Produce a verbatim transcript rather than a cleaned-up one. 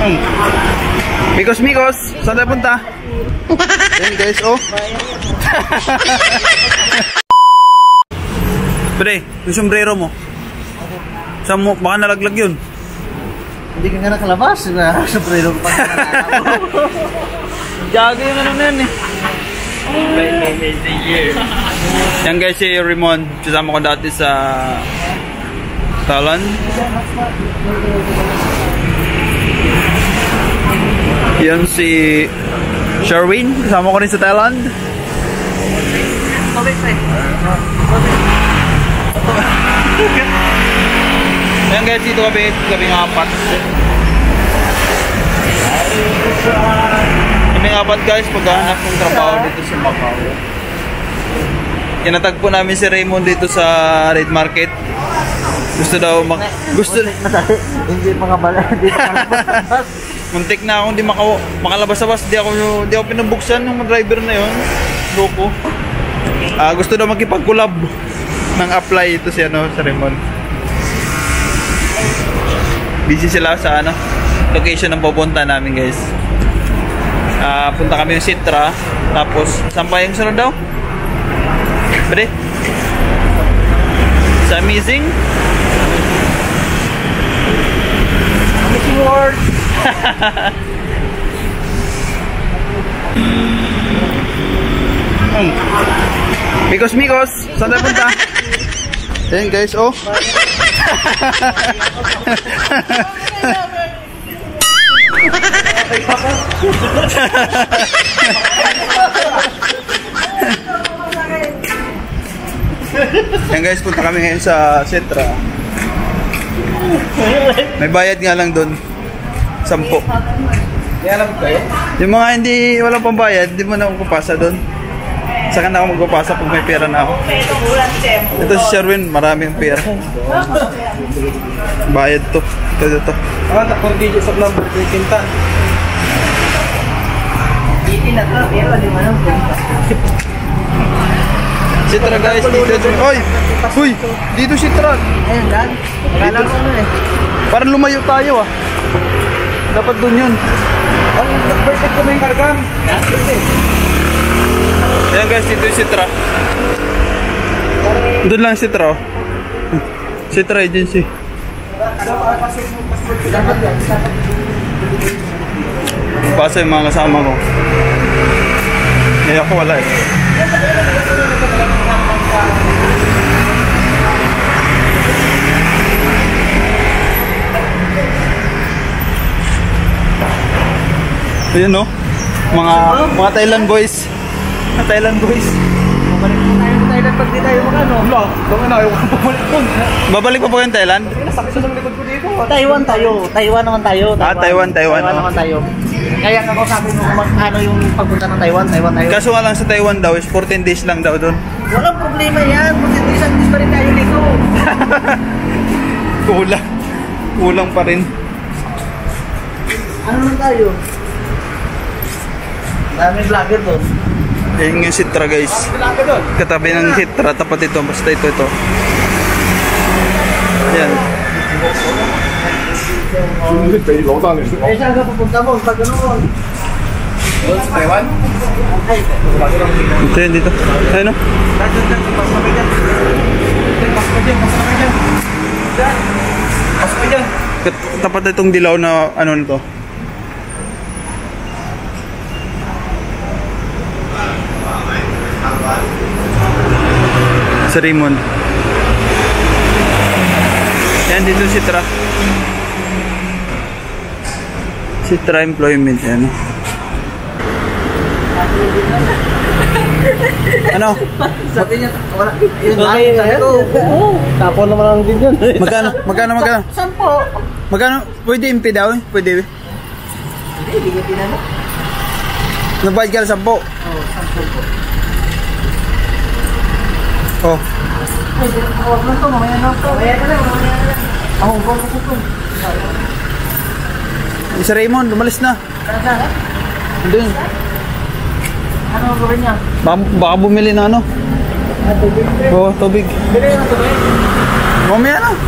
Mikos, Mikos, saan tayo punta? Ayan guys, oh. Pre, yung sombrero mo. Saan mo, baka nalaglag yun. Hindi ka nga nakalabas. Sombrero pa. Jago yung ano na yan eh. Yan guys, si Raymond. Kasama ko dati sa Thailand. Yan si Sherwin. Kasama ko rin sa Thailand. Yan guys, dito kami, kami ng apat. Kami ng apat guys, paghahanap ng trabaho dito sa Macau. Kinatagpo namin si Raymond dito sa Red Market. Gusto daw mak... Gusto... Hindi mga bala, hindi makalabas. Muntik na akong di maka makalabas-labas. Di ako, di ako pinabuksan ng driver na yun. Loko. Uh, gusto daw makipag-collab ng apply ito si, ano, si Raymond. Busy sila sa ano, location ng pupunta namin guys. Uh, punta kami ng Sitra. Tapos, saan pa yung sunod daw? Pwede? Sa Amazing? Amazing World! hmm. Mikos, Mikos! Saan tayo punta? Ayan guys, oh. Ayan guys, punta kami ngayon sa Sitra. May bayad nga lang doon. Sampo. Yung mga hindi walang pambayad, hindi mo na ako papasa doon. Saka na ako magpapasa pag may pera na ako. Ito si Sherwin, maraming pera. Bayad to. Ito ito. Ah, takong video sa number kintan. Hindi na to, pero di man ang Sitra guys, dito. Oy! Uy! Dito Sitra. Ayun, Dan. Akala ko ano eh. Parang lumayo tayo ah. Dapat dun yun. Ang perfect ko na yung kargang. Ayan guys, dito yung Sitra. Doon lang Sitra oh. Sitra Agency. Pasa yung mga kasama ko. Eh ako wala eh. Ayan no, mga mga Thailand boys. Mga Thailand boys. Babalik po tayo sa Thailand pag di tayo makano. Wala, kung ano, ayaw ko babalik po. Babalik pa po yung Thailand? Nasakit sa likod ko dito. Taiwan tayo, Taiwan naman tayo. Ah, Taiwan, Taiwan. Taiwan naman tayo. Kaya ako sabi mo kung ano yung pagpunta ng Taiwan, Taiwan tayo. Kaso nga lang sa Taiwan daw is fourteen days lang daw doon. Walang problema yan, fourteen days ang days pa rin tayo dito. Kulang. Kulang pa rin. Ano lang tayo? Daming vlogger doon. Ayun yung Sitra guys. Katabi ng Sitra, tapat ito. Basta ito, ito. Ayan. Eh, saan ka pupunta mo? Pag ganoon? Sa Taiwan? Ito yun dito. Ayun o. Tapat na itong dilaw na ano na to. Sa Raymond. Yan dito si Tra. Si Tra Employment yan. Ano? Sabi niya, wala. Yun lang, sabi ko. Tapo naman lang din yun. Magkano? Magkano? Magkano? Sampo. Magkano? Pwede impi daw eh? Pwede eh? Hindi, hindi ko tinanong. Nagbayad ka na sampo? Oo, sampo po. Oh. Pwede, huwag lang to, mamaya na to. Mamaya na lang, mamaya na lang. Ako, huwag ko po. Si Raymond, lumalis na. Saan saan? Andun. Ano ang gawin niya? Baka, baka bumili na ano? Ah, tubig. Oo, oh, tubig. Bili na tubig. Mamaya na.